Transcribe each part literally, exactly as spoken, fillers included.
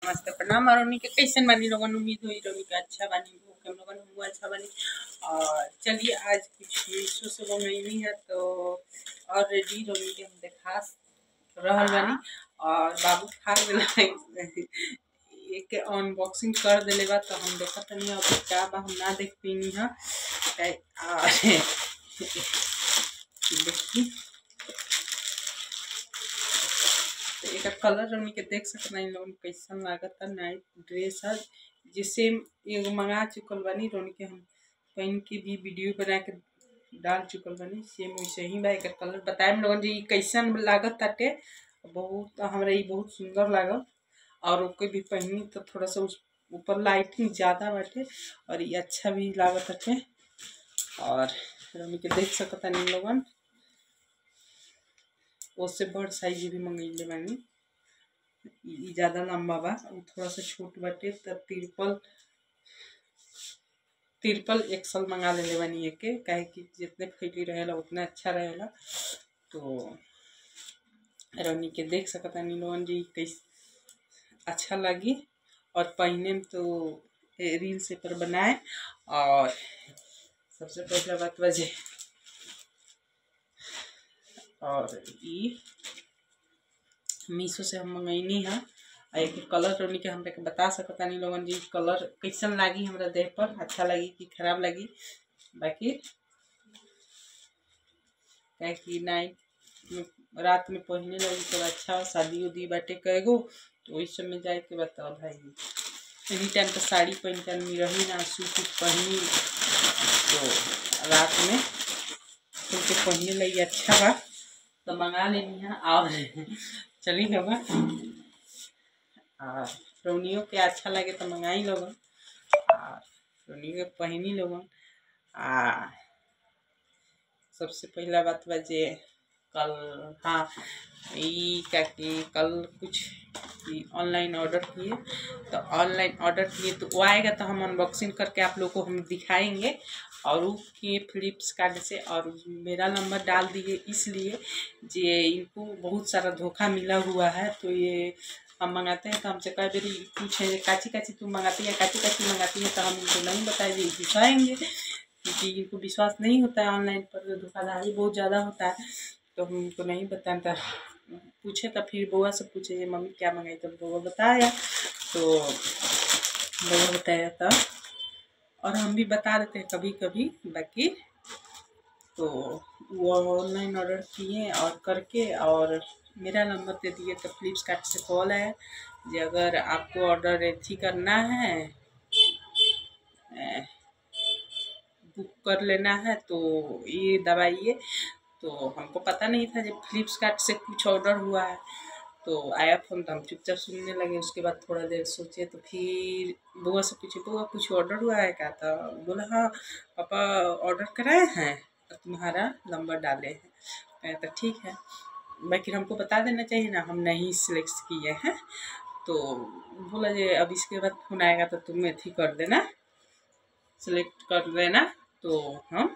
नमस्ते प्रणाम। और उन्हीं के कैसे बानी लोगन, उम्मीद हुई रोनी का अच्छा बानी, हम लोगन हुआ अच्छा बानी। और चलिए आज कुछ मीशो से मंगैनी है तो ऑलरेडी रोनी के हम देखा रहल बानी और बाबू खा गए एक अनबॉक्सिंग कर दिले बा तो हम देखा तनी अब क्या बा हम ना देख पीनी है। देखी तो एक कलर रोनी के देख सकते हैं लोगन कैसन लागत है। नाइट ड्रेस है जिससे एगो मंगा चुकल बानी, रोनी के हम पहन के भी वीडियो बना के डाल चुकल बानी। सेम वैसे ही बा। एक कलर बताए लोगन जी कैसन लागत ताटे, बहुत हमरा ये बहुत सुंदर लागल। और ओके भी पहनी तो थोड़ा सा उस ऊपर लाइटिंग ज़्यादा बाटे और ये अच्छा भी लागत है। और रोनी के देख सकता नहीं लोगन उससे बड़ साइज भी मंगैले बानी, ज़्यादा लंबा बा, थोड़ा सा छोट बाटे तो तिरपल तिरपल एक्सल मंगा ले बानी एक के, काहे कि जितने फैली रहेला उतना अच्छा रहेला। तो रोनी के देख सकता नहीं लोगन जी कैसे अच्छा लगी और पहने में तो रील से पर बनाए। और सबसे पहला बात बजे और ये मीशो से हम मंगैनी है। एक कलर रोनी के हमरा के बता सकता नहीं लोगन जी कलर कैसन लगी हमरा देह पर, अच्छा लगी कि खराब लगी। बाकी क्या कि नाइट में रात में पहने लगी तो अच्छा, शादी उदी बाटे कएगो तो वही सब में जाए के बताओ भाई। एनी टाइम तो साड़ी पहन के आदमी रही ना, सूट उट पहनी तो रात में खुल के पहने लगी अच्छा बा तो मंगा लेनी है। और चली लोग और रोनियों के अच्छा लगे तो मंगाई लोगन और रोनियों के पहनी लोगन। आ सबसे पहला बात बजे कल हाँ ये क्या कि कल कुछ ऑनलाइन ऑर्डर किए तो ऑनलाइन ऑर्डर किए तो वो आएगा तो हम अनबॉक्सिंग करके आप लोग को हम दिखाएंगे। और वो किए फ्लिपकार्ट से और मेरा नंबर डाल दिए इसलिए जे इनको बहुत सारा धोखा मिला हुआ है। तो ये हम मंगाते हैं तो हमसे कई बारी पूछे काची काची तुम मंगाती है काची काची मंगाती है तो हम उनको नहीं बताएंगे, दिखाएंगे क्योंकि इनको विश्वास नहीं होता है ऑनलाइन पर, धोखाधड़ी बहुत ज़्यादा होता है तो हम उनको नहीं बताते। पूछे तो फिर बुआ से पूछे मम्मी क्या मंगाई तो बुआ बताया तो बुआ बताया था और हम भी बता देते हैं कभी कभी। बाकी तो वो ऑनलाइन ऑर्डर किए और करके और मेरा नंबर दे दिए तो फ्लिपकार्ट से कॉल आया कि अगर आपको ऑर्डर एथी करना है बुक कर लेना है तो ये दबाइए। तो हमको पता नहीं था जब फ्लिपकार्ट से कुछ ऑर्डर हुआ है तो आया फोन तो हम चुपचाप सुनने लगे। उसके बाद थोड़ा देर सोचे तो फिर बुआ से पूछे बुआ कुछ ऑर्डर हुआ है क्या, तो बोला हाँ पापा ऑर्डर कराए हैं और तुम्हारा नंबर डाले हैं। तो ठीक है, बाकी हमको बता देना चाहिए ना, हम नहीं सिलेक्ट किए हैं। तो बोला जे अब इसके बाद फोन आएगा तो तुम एथी कर देना, सिलेक्ट कर देना। तो हम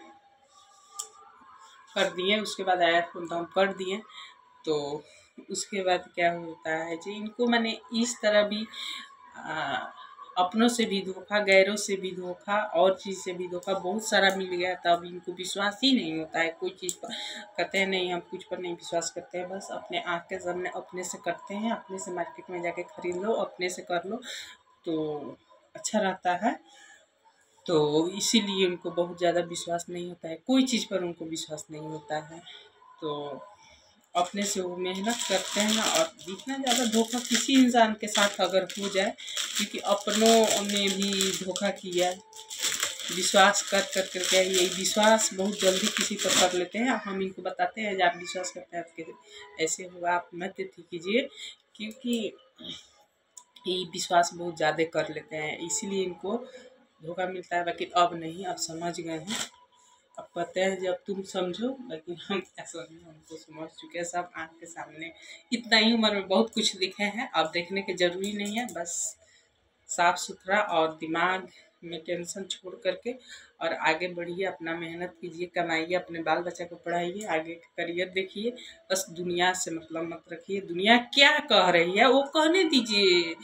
कर दिए, उसके बाद आया फोन तो हम कर दिए। तो उसके बाद क्या होता है जी इनको मैंने इस तरह भी आ, अपनों से भी धोखा, गैरों से भी धोखा और चीज़ से भी धोखा बहुत सारा मिल गया। तब इनको विश्वास ही नहीं होता है कोई चीज़ पर, कहते हैं नहीं हम कुछ पर नहीं विश्वास करते हैं, बस अपने आँख के सामने अपने से करते हैं, अपने से मार्केट में जाके खरीद लो, अपने से कर लो तो अच्छा रहता है। तो इसीलिए उनको बहुत ज़्यादा विश्वास नहीं होता है, कोई चीज़ पर उनको विश्वास नहीं होता है। तो अपने से वो मेहनत करते हैं ना। और जितना ज़्यादा धोखा किसी इंसान के साथ अगर हो जाए, क्योंकि अपनों ने भी धोखा किया विश्वास कर कर करके, ये विश्वास बहुत जल्दी किसी पर कर लेते हैं। हम इनको बताते हैं जब आप विश्वास करते हैं आपके ऐसे हुआ आप मत कीजिए, क्योंकि ये विश्वास बहुत ज़्यादा कर लेते हैं इसीलिए इनको धोखा मिलता है। बाकी अब नहीं, अब समझ गए हैं, अब पता है जब तुम समझो। लेकिन हम क्या समझे, हम तो समझ चुके हैं सब आँख के सामने। इतना ही उम्र में बहुत कुछ दिखे हैं, अब देखने के जरूरी नहीं है, बस साफ सुथरा और दिमाग में टेंशन छोड़ करके और आगे बढ़िए, अपना मेहनत कीजिए, कमाइए, अपने बाल बच्चा को पढ़ाइए, आगे करियर देखिए। बस दुनिया से मतलब मत रखिए, दुनिया क्या कह रही है वो कहने दीजिए,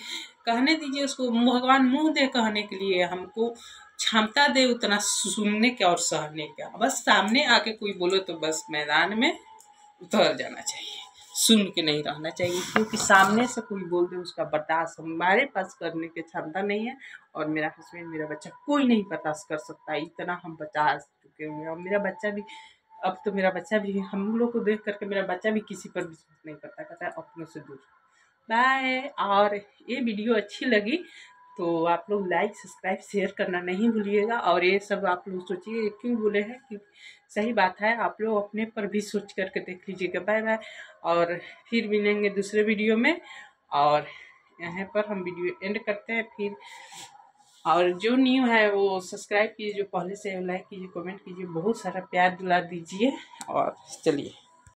कहने दीजिए उसको, भगवान मुंह दे कहने के लिए, हमको क्षमता दे उतना सुनने के और सहने का। बस सामने आके कोई बोलो तो बस मैदान में उतर जाना चाहिए, सुन के नहीं रहना चाहिए, क्योंकि सामने से कोई बोल दे उसका बर्दाश्त हमारे पास करने की क्षमता नहीं है। और मेरा हस्बैंड, मेरा बच्चा, कोई नहीं बर्दाश्त कर सकता, इतना हम बचा चुके हुए हैं। और मेरा बच्चा भी, अब तो मेरा बच्चा भी हम लोग को देख करके मेरा बच्चा भी किसी पर विश्वास नहीं करता, कहता है अपनों से दूर। बाय। और ये वीडियो अच्छी लगी तो आप लोग लाइक सब्सक्राइब शेयर करना नहीं भूलिएगा। और ये सब आप लोग सोचिए क्यों बोले हैं, कि सही बात है, आप लोग अपने पर भी सोच करके देख लीजिएगा। Bye bye. और फिर मिलेंगे दूसरे वीडियो में। और यहाँ पर हम वीडियो एंड करते हैं फिर। और जो न्यू है वो सब्सक्राइब कीजिए, जो पहले से लाइक कीजिए, कमेंट कीजिए, बहुत सारा प्यार दुलार दीजिए। और चलिए।